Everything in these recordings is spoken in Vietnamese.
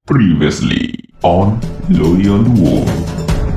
Previously on Loyal Wolf.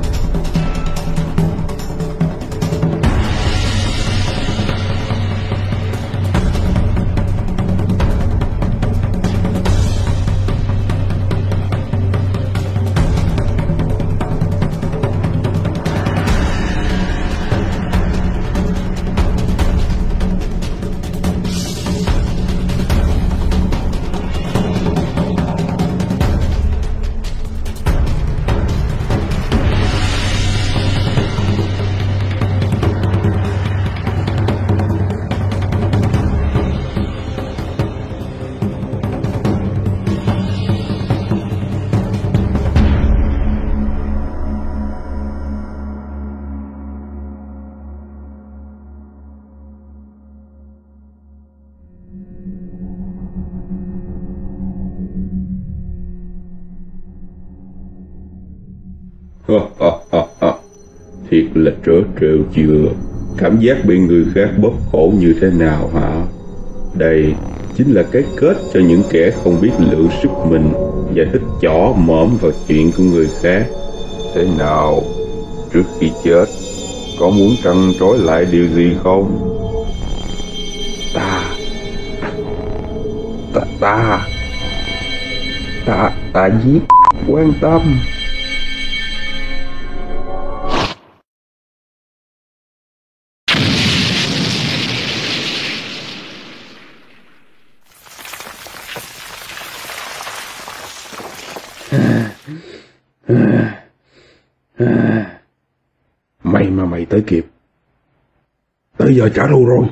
Thiệt là trớ trêu chưa? Cảm giác bị người khác bóp khổ như thế nào hả? Đây chính là cái kết cho những kẻ không biết lượng sức mình và thích chỏ mõm vào chuyện của người khác. Thế nào? Trước khi chết, có muốn trăn trối lại điều gì không? Ta giết Quan Tâm. May mà mày tới kịp. Tới giờ trả thù rồi.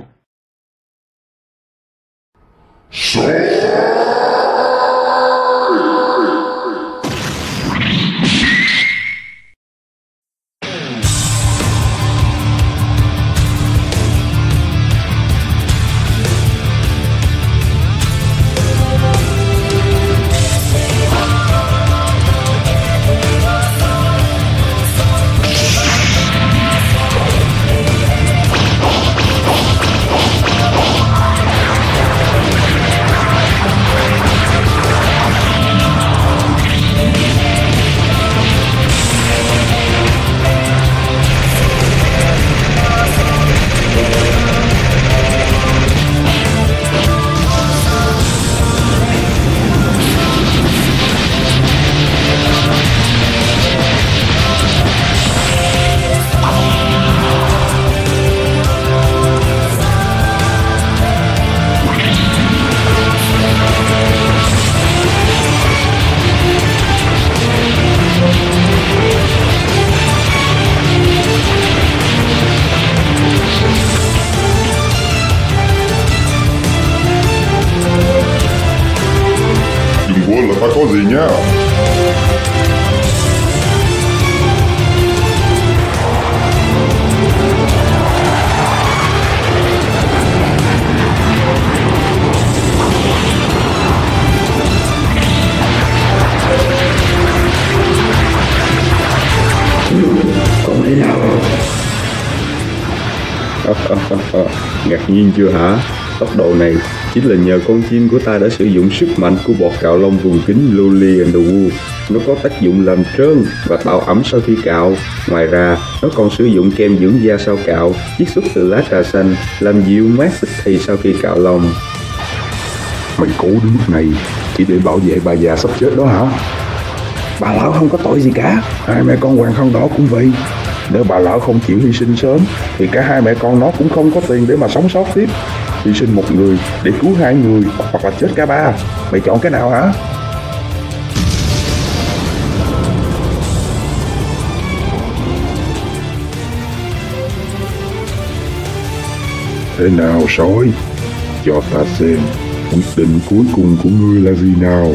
Là ta có gì nhá. Còn thế nào? Ngạc nhiên chưa hả? Tốc độ này chính là nhờ con chim của ta đã sử dụng sức mạnh của bọt cạo lông vùng kính Lolly and the Wolf. Nó có tác dụng làm trơn và tạo ẩm sau khi cạo. Ngoài ra, nó còn sử dụng kem dưỡng da sau cạo, chiết xuất từ lá trà xanh, làm dịu mát tức thì sau khi cạo lông. Mày cố đến mức này chỉ để bảo vệ bà già sắp chết đó hả? Bà lão không có tội gì cả. Hai mẹ con Hoàng Khăn Đỏ cũng vậy. Nếu bà lão không chịu hy sinh sớm thì cả hai mẹ con nó cũng không có tiền để mà sống sót tiếp. Hy sinh một người để cứu hai người, hoặc là chết cả ba. Mày chọn cái nào hả? Thế nào sói? Cho ta xem quyết định cuối cùng của ngươi là gì nào.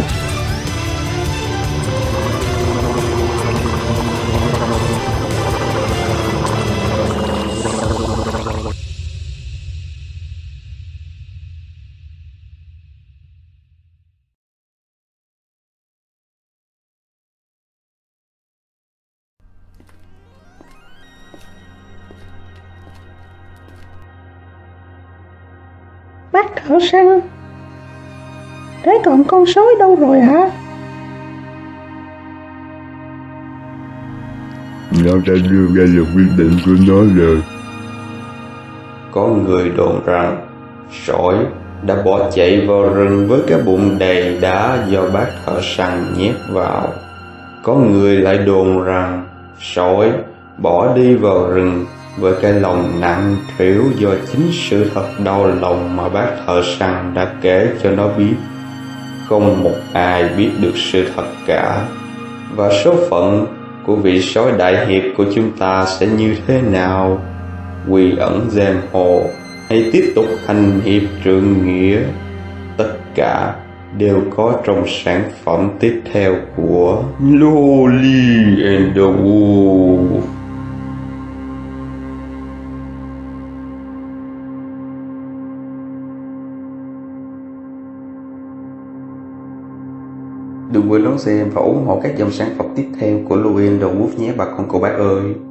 Bác thợ săn, thế còn con sói đâu rồi hả? nó đã đưa ra được quyết định của nó rồi. Có người đồn rằng sói đã bỏ chạy vào rừng với cái bụng đầy đá do bác thợ săn nhét vào. Có người lại đồn rằng sói bỏ đi vào rừng với cái lòng nặng trĩu do chính sự thật đau lòng mà bác thợ săn đã kể cho nó biết. Không một ai biết được sự thật cả. Và số phận của vị sói đại hiệp của chúng ta sẽ như thế nào? Quy ẩn giang hồ hay tiếp tục hành hiệp trượng nghĩa? Tất cả đều có trong sản phẩm tiếp theo của Loli and the Wolf. Đừng quên đón xem và ủng hộ các dòng sản phẩm tiếp theo của Loli and the Wolf nhé bà con cô bác ơi.